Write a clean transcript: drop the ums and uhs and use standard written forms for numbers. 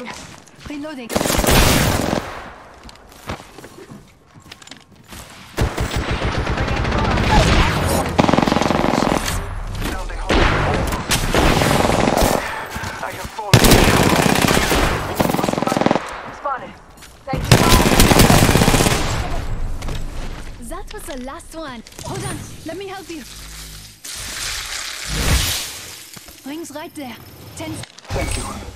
Reloading. Reloading. That was the last one. Hold on, let me help you. Ring's right there. 10. Thank you.